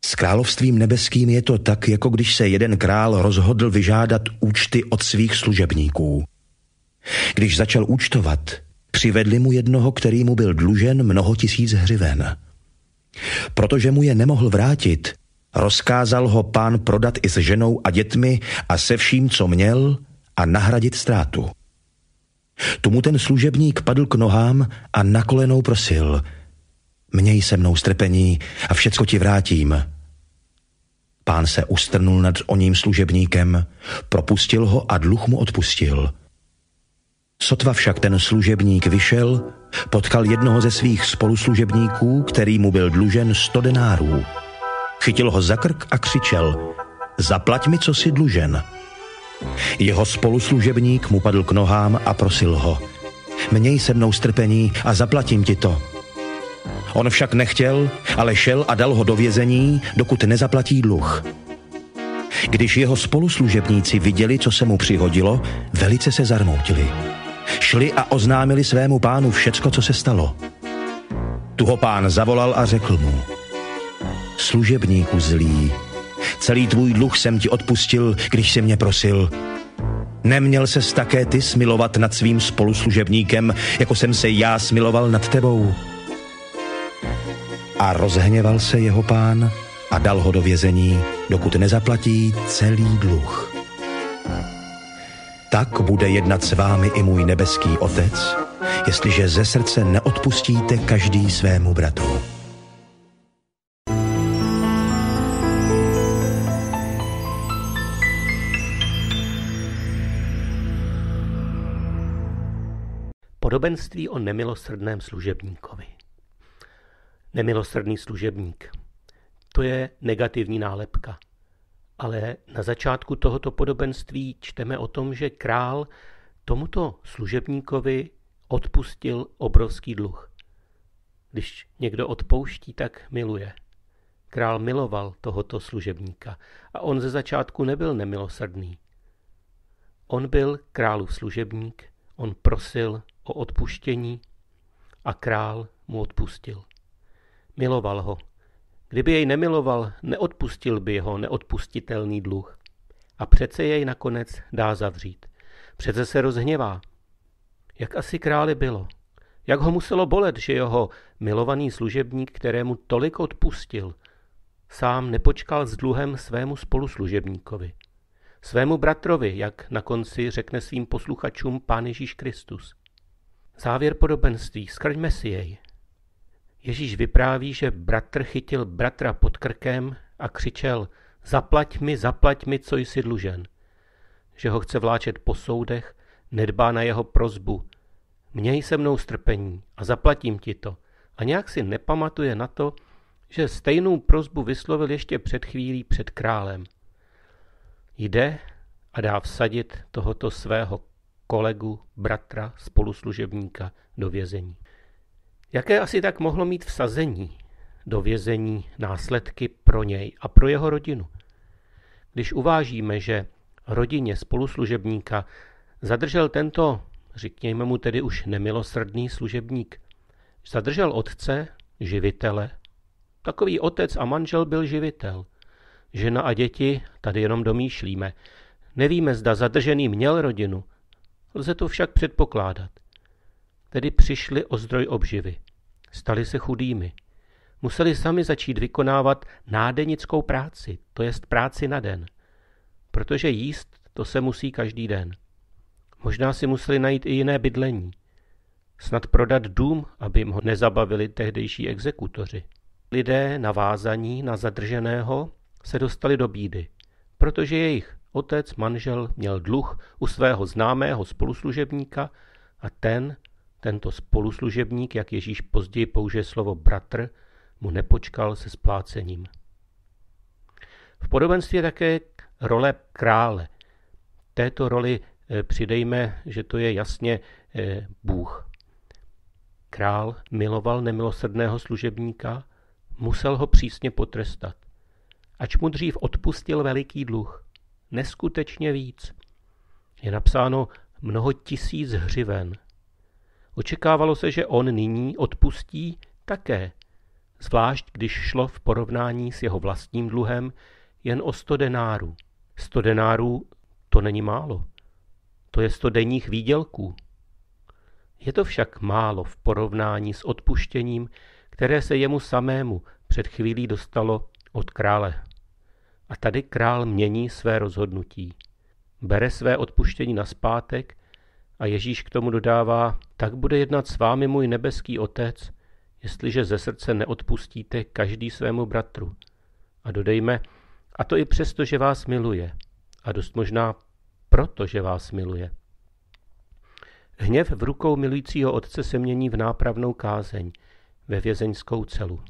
S královstvím nebeským je to tak, jako když se jeden král rozhodl vyžádat účty od svých služebníků. Když začal účtovat, přivedli mu jednoho, který mu byl dlužen mnoho tisíc hřiven. Protože mu je nemohl vrátit, rozkázal ho pán prodat i s ženou a dětmi a se vším, co měl, a nahradit ztrátu. Tomu ten služebník padl k nohám a na kolenou prosil: Měj se mnou strpení a všecko ti vrátím. Pán se ustrnul nad oním služebníkem, propustil ho a dluh mu odpustil. Sotva však ten služebník vyšel, potkal jednoho ze svých spoluslužebníků, který mu byl dlužen 100 denárů. Chytil ho za krk a křičel: Zaplať mi, co jsi dlužen. Jeho spoluslužebník mu padl k nohám a prosil ho: Měj se mnou strpení a zaplatím ti to. On však nechtěl, ale šel a dal ho do vězení, dokud nezaplatí dluh. Když jeho spoluslužebníci viděli, co se mu přihodilo, velice se zarmoutili. Šli a oznámili svému pánu všecko, co se stalo. Tu ho pán zavolal a řekl mu: Služebníku zlý, celý tvůj dluh jsem ti odpustil, když jsi mě prosil. Neměl ses také ty smilovat nad svým spoluslužebníkem, jako jsem se já smiloval nad tebou? A rozhněval se jeho pán a dal ho do vězení, dokud nezaplatí celý dluh. Tak bude jednat s vámi i můj nebeský Otec, jestliže ze srdce neodpustíte každý svému bratru. Podobenství o nemilosrdném služebníkovi. Nemilosrdný služebník. To je negativní nálepka. Ale na začátku tohoto podobenství čteme o tom, že král tomuto služebníkovi odpustil obrovský dluh. Když někdo odpouští, tak miluje. Král miloval tohoto služebníka a on ze začátku nebyl nemilosrdný. On byl králův služebník, on prosil o odpuštění a král mu odpustil. Miloval ho. Kdyby jej nemiloval, neodpustil by jeho neodpustitelný dluh. A přece jej nakonec dá zavřít. Přece se rozhněvá. Jak asi králi bylo? Jak ho muselo bolet, že jeho milovaný služebník, kterému tolik odpustil, sám nepočkal s dluhem svému spoluslužebníkovi. Svému bratrovi, jak na konci řekne svým posluchačům Pán Ježíš Kristus. Závěr podobenství, skrňme si jej. Ježíš vypráví, že bratr chytil bratra pod krkem a křičel: zaplať mi, co jsi dlužen. Že ho chce vláčet po soudech, nedbá na jeho prosbu: měj se mnou strpení a zaplatím ti to. A nějak si nepamatuje na to, že stejnou prosbu vyslovil ještě před chvílí před králem. Jde a dá vsadit tohoto svého kolegu, bratra, spoluslužebníka do vězení. Jaké asi tak mohlo mít vsazení do vězení následky pro něj a pro jeho rodinu? Když uvážíme, že rodině spoluslužebníka zadržel tento, řekněme mu tedy už nemilosrdný služebník, zadržel otce, živitele. Takový otec a manžel byl živitel. Žena a děti tady jenom domýšlíme. Nevíme, zda zadržený měl rodinu. Lze to však předpokládat. Tedy přišli o zdroj obživy. Stali se chudými. Museli sami začít vykonávat nádenickou práci, to jest práci na den. Protože jíst, to se musí každý den. Možná si museli najít i jiné bydlení. Snad prodat dům, aby jim ho nezabavili tehdejší exekutoři. Lidé navázaní na zadrženého se dostali do bídy, protože jejich otec, manžel měl dluh u svého známého spoluslužebníka a tento spoluslužebník, jak Ježíš později použije slovo bratr, mu nepočkal se splácením. V podobenství je také role krále. Této roli přidejme, že to je jasně Bůh. Král miloval nemilosrdného služebníka, musel ho přísně potrestat. Ač mu dřív odpustil veliký dluh, neskutečně víc. Je napsáno mnoho tisíc hřiven. Očekávalo se, že on nyní odpustí také zvlášť když šlo v porovnání s jeho vlastním dluhem jen o 100 denárů. 100 denárů to není málo. To je 100 denních výdělků. Je to však málo v porovnání s odpuštěním, které se jemu samému před chvílí dostalo od krále. A tady král mění své rozhodnutí. Bere své odpuštění nazpátek a Ježíš k tomu dodává: tak bude jednat s vámi můj nebeský Otec, jestliže ze srdce neodpustíte každý svému bratru. A dodejme, a to i přesto, že vás miluje. A dost možná proto, že vás miluje. Hněv v rukou milujícího otce se mění v nápravnou kázeň, ve vězeňskou celu.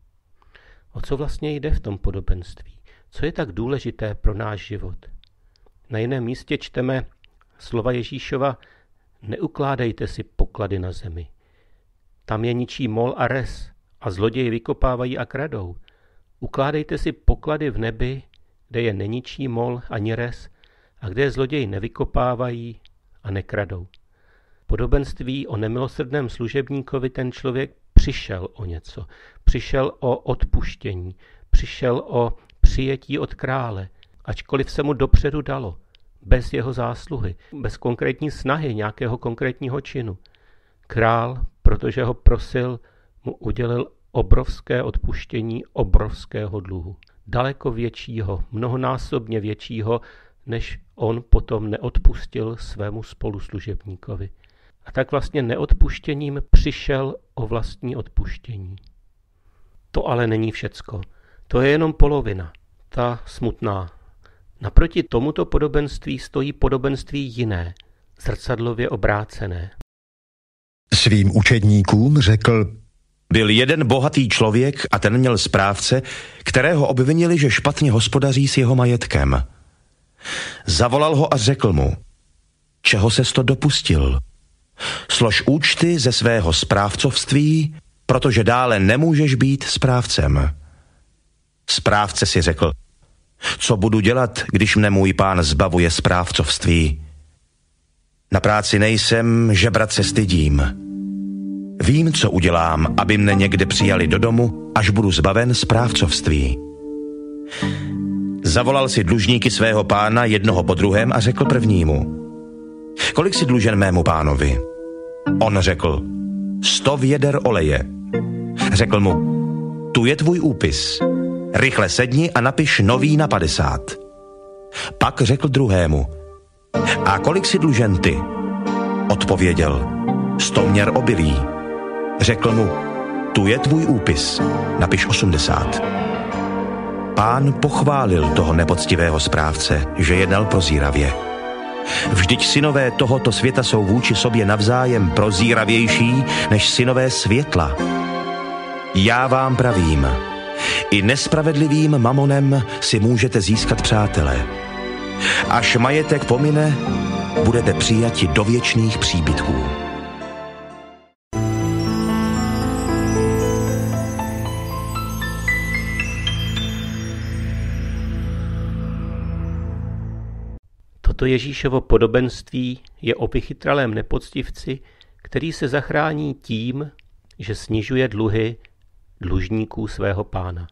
O co vlastně jde v tom podobenství? Co je tak důležité pro náš život? Na jiném místě čteme slova Ježíšova: neukládejte si poklady na zemi. Tam je ničí mol a res a zloději vykopávají a kradou. Ukládejte si poklady v nebi, kde je neničí mol ani res a kde zloději nevykopávají a nekradou. Podobenství o nemilosrdném služebníkovi ten člověk přišel o něco. Přišel o odpuštění, přišel o přijetí od krále, ačkoliv se mu dopředu dalo, bez jeho zásluhy, bez konkrétní snahy nějakého konkrétního činu. Král, protože ho prosil, mu udělil obrovské odpuštění obrovského dluhu. Daleko většího, mnohonásobně většího, než on potom neodpustil svému spoluslužebníkovi. A tak vlastně neodpuštěním přišel o vlastní odpuštění. To ale není všecko. To je jenom polovina, ta smutná. Naproti tomuto podobenství stojí podobenství jiné, zrcadlově obrácené. Svým učedníkům řekl: byl jeden bohatý člověk a ten měl správce, kterého obvinili, že špatně hospodaří s jeho majetkem. Zavolal ho a řekl mu: čeho ses to dopustil? Slož účty ze svého správcovství, protože dále nemůžeš být správcem. Správce si řekl: co budu dělat, když mne můj pán zbavuje správcovství? Na práci nejsem, žebrat se stydím. Vím, co udělám, aby mne někde přijali do domu, až budu zbaven správcovství. Zavolal si dlužníky svého pána jednoho po druhém a řekl prvnímu: kolik si dlužen mému pánovi? On řekl: 100 věder oleje. Řekl mu: tu je tvůj úpis. Rychle sedni a napiš nový na 50. Pak řekl druhému: a kolik si dlužen ty? Odpověděl: 100 měr obilí. Řekl mu: tu je tvůj úpis, napiš 80. Pán pochválil toho nepoctivého správce, že jednal prozíravě. Vždyť synové tohoto světa jsou vůči sobě navzájem prozíravější než synové světla. Já vám pravím, i nespravedlivým mamonem si můžete získat přátele. Až majetek pomine, budete přijati do věčných příbytků. Toto Ježíšovo podobenství je o vychytralém nepoctivci, který se zachrání tím, že snižuje dluhy dlužníků svého pána.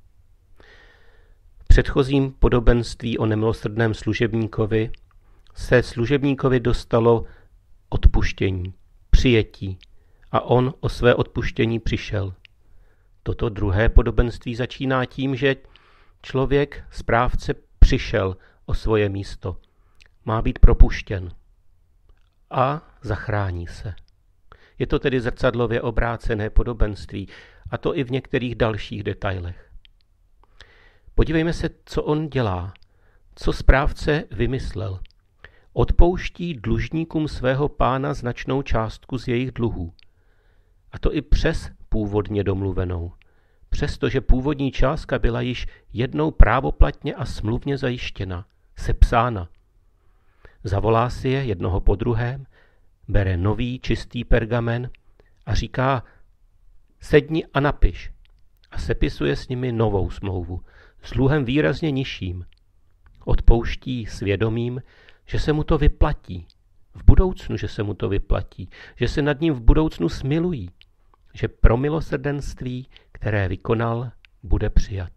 V předchozím podobenství o nemilosrdném služebníkovi se služebníkovi dostalo odpuštění, přijetí a on o své odpuštění přišel. Toto druhé podobenství začíná tím, že člověk, správce, přišel o svoje místo. Má být propuštěn a zachrání se. Je to tedy zrcadlově obrácené podobenství, a to i v některých dalších detailech. Podívejme se, co on dělá, co správce vymyslel. Odpouští dlužníkům svého pána značnou částku z jejich dluhů. A to i přes původně domluvenou. Přestože původní částka byla již jednou právoplatně a smluvně zajištěna, sepsána. Zavolá si je jednoho po druhém, bere nový čistý pergamen a říká: sedni a napiš. A sepisuje s nimi novou smlouvu, s dluhem výrazně nižším. Odpouští svědomím, že se mu to vyplatí. V budoucnu, že se mu to vyplatí. Že se nad ním v budoucnu smilují. Že pro milosrdenství, které vykonal, bude přijat.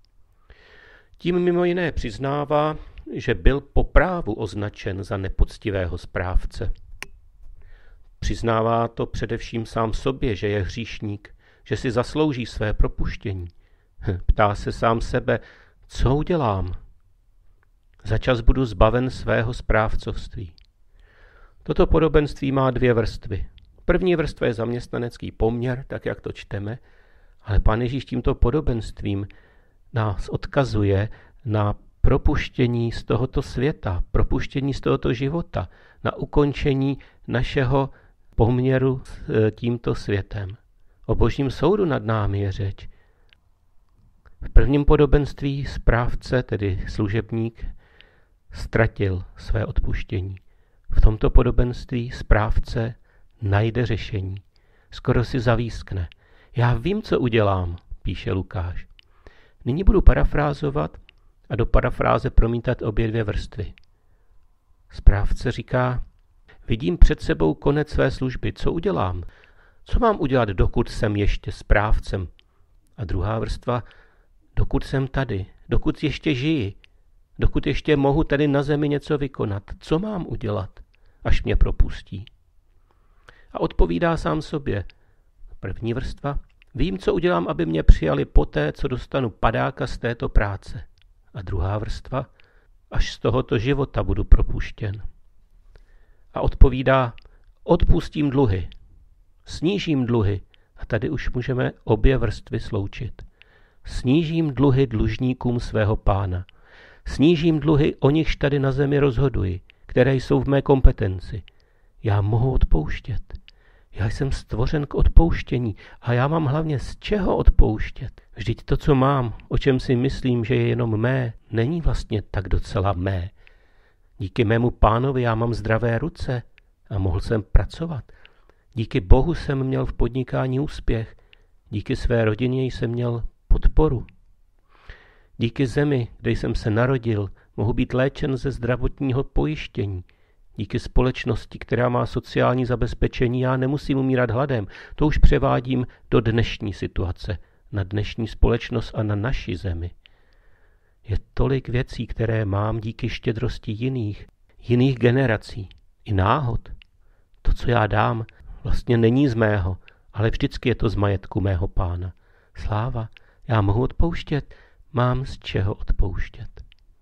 Tím mimo jiné přiznává, že byl po právu označen za nepoctivého správce. Přiznává to především sám sobě, že je hříšník, že si zaslouží své propuštění. Ptá se sám sebe, co udělám? Začas budu zbaven svého správcovství. Toto podobenství má dvě vrstvy. První vrstva je zaměstnanecký poměr, tak jak to čteme, ale Pán Ježíš tímto podobenstvím nás odkazuje na propuštění z tohoto světa, propuštění z tohoto života, na ukončení našeho poměru s tímto světem. O božím soudu nad námi je řeč. V prvním podobenství správce, tedy služebník, ztratil své odpuštění. V tomto podobenství správce najde řešení. Skoro si zavískne. Já vím, co udělám, píše Lukáš. Nyní budu parafrázovat a do parafráze promítat obě dvě vrstvy. Správce říká, vidím před sebou konec své služby, co udělám? Co mám udělat, dokud jsem ještě správcem? A druhá vrstva, dokud jsem tady, dokud ještě žiji, dokud ještě mohu tady na zemi něco vykonat, co mám udělat, až mě propustí? A odpovídá sám sobě. První vrstva, vím, co udělám, aby mě přijali poté, co dostanu padáka z této práce. A druhá vrstva, až z tohoto života budu propuštěn. A odpovídá, odpustím dluhy, snížím dluhy. A tady už můžeme obě vrstvy sloučit. Snížím dluhy dlužníkům svého pána. Snížím dluhy, o nichž tady na zemi rozhoduji, které jsou v mé kompetenci. Já mohu odpouštět. Já jsem stvořen k odpouštění a já mám hlavně z čeho odpouštět. Vždyť to, co mám, o čem si myslím, že je jenom mé, není vlastně tak docela mé. Díky mému pánovi já mám zdravé ruce a mohl jsem pracovat. Díky Bohu jsem měl v podnikání úspěch. Díky své rodině jsem měl podporu. Díky zemi, kde jsem se narodil, mohu být léčen ze zdravotního pojištění. Díky společnosti, která má sociální zabezpečení, já nemusím umírat hladem. To už převádím do dnešní situace, na dnešní společnost a na naši zemi. Je tolik věcí, které mám díky štědrosti jiných generací i náhod. To, co já dám, vlastně není z mého, ale vždycky je to z majetku mého pána. Sláva, já mohu odpouštět, mám z čeho odpouštět.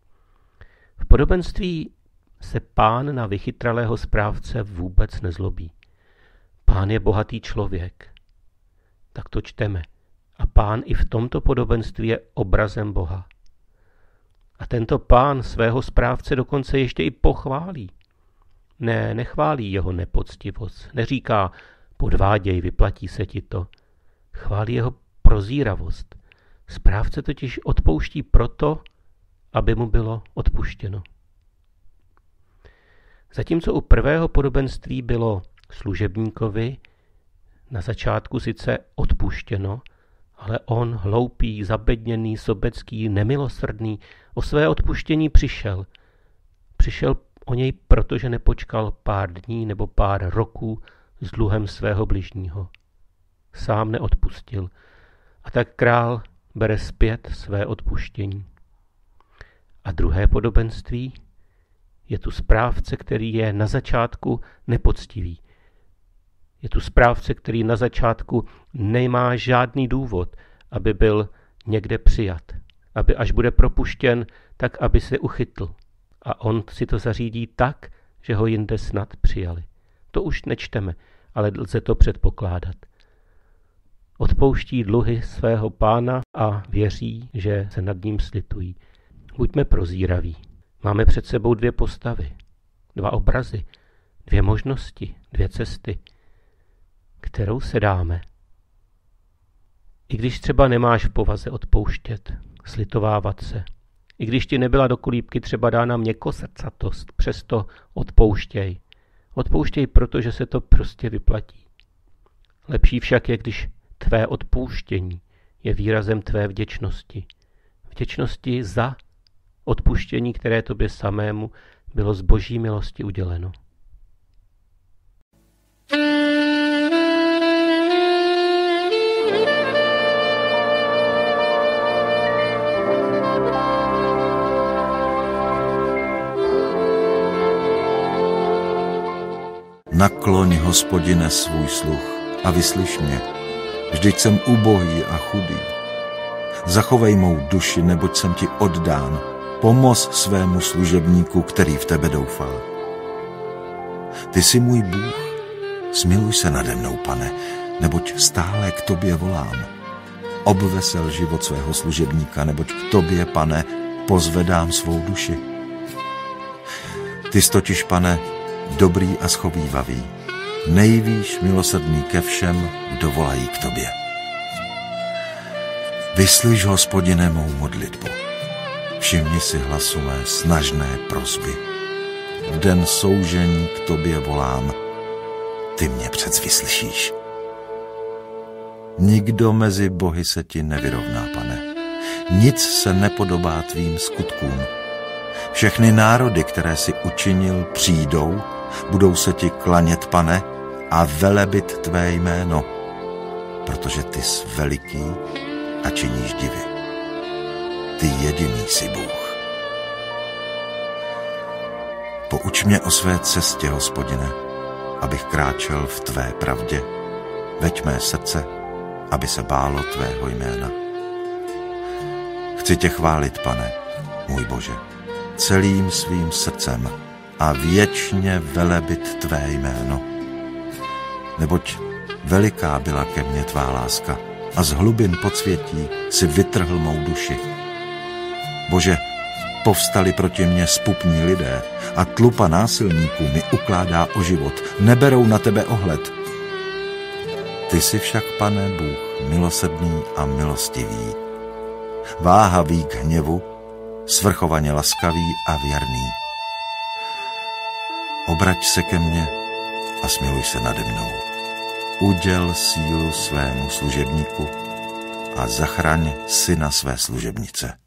V podobenství se pán na vychytralého správce vůbec nezlobí. Pán je bohatý člověk. Tak to čteme. A pán i v tomto podobenství je obrazem Boha. A tento pán svého správce dokonce ještě i pochválí. Ne, nechválí jeho nepoctivost. Neříká, podváděj, vyplatí se ti to. Chválí jeho prozíravost. Správce totiž odpouští proto, aby mu bylo odpuštěno. Zatímco u prvého podobenství bylo služebníkovi na začátku sice odpuštěno, ale on, hloupý, zabedněný, sobecký, nemilosrdný, o své odpuštění přišel. Přišel o něj, protože nepočkal pár dní nebo pár roků s dluhem svého bližního. Sám neodpustil. A tak král bere zpět své odpuštění. A druhé podobenství je tu správce, který je na začátku nepoctivý. Je tu správce, který na začátku nemá žádný důvod, aby byl někde přijat. Aby až bude propuštěn, tak aby se uchytl. A on si to zařídí tak, že ho jinde snad přijali. To už nečteme, ale lze to předpokládat. Odpouští dluhy svého pána a věří, že se nad ním slitují. Buďme prozíraví. Máme před sebou dvě postavy, dva obrazy, dvě možnosti, dvě cesty. Kterou se dáme? I když třeba nemáš v povaze odpouštět, slitovávat se, i když ti nebyla do kolíbky třeba dána měkkosrdcatost, přesto odpouštěj. Odpouštěj, protože se to prostě vyplatí. Lepší však je, když tvé odpouštění je výrazem tvé vděčnosti. Vděčnosti za odpuštění, které tobě samému bylo z boží milosti uděleno. Nakloň, Hospodine, svůj sluch a vyslyš mě, vždyť jsem ubohý a chudý. Zachovej mou duši, neboť jsem ti oddán. Pomoz svému služebníku, který v tebe doufá. Ty jsi můj Bůh, smiluj se nade mnou, Pane, neboť stále k tobě volám. Obvesel život svého služebníka, neboť k tobě, Pane, pozvedám svou duši. Ty jsi totiž, Pane, dobrý a schovívavý, nejvíš milosrdný ke všem, kdo volají k tobě. Vyslyš, Hospodine, mou modlitbu. Všimni si hlasu mé snažné prosby. V den soužení k tobě volám, ty mě přec vyslyšíš. Nikdo mezi bohy se ti nevyrovná, Pane. Nic se nepodobá tvým skutkům. Všechny národy, které si učinil, přijdou, budou se ti klanět, Pane, a velebit tvé jméno, protože ty jsi veliký a činíš divy. Ty jediný jsi Bůh. Pouč mě o své cestě, Hospodine, abych kráčel v tvé pravdě. Veď mé srdce, aby se bálo tvého jména. Chci tě chválit, Pane, můj Bože, celým svým srdcem a věčně velebit tvé jméno. Neboť veliká byla ke mně tvá láska a z hlubin podsvětí si vytrhl mou duši. Bože, povstali proti mně zpupní lidé a tlupa násilníků mi ukládá o život, neberou na tebe ohled. Ty jsi však, Pane Bůh, milosrdný a milostivý, váhavý k hněvu, svrchovaně laskavý a věrný. Obrať se ke mně a smiluj se nade mnou. Uděl sílu svému služebníku a zachraň syna své služebnice.